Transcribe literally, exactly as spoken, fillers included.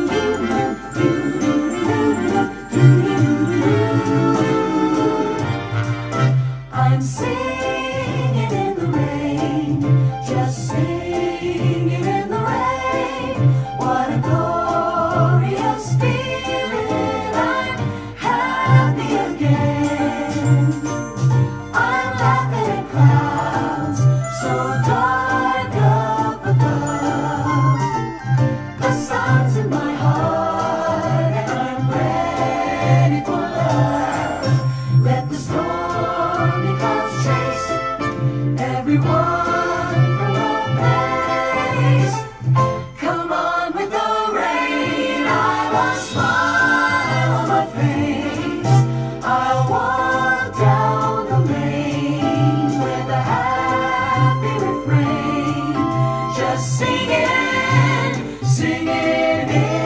I'm singing in the rain, just singing in the rain. What a glorious feeling, I'm happy again. I'm laughing at clouds so dark up above. The sun's in my heart and I'm ready for love. Let the stormy clouds chase everyone from the place. Come on with the rain, I've a smile on my face. I'll walk down the lane with a happy refrain, just singing, singing in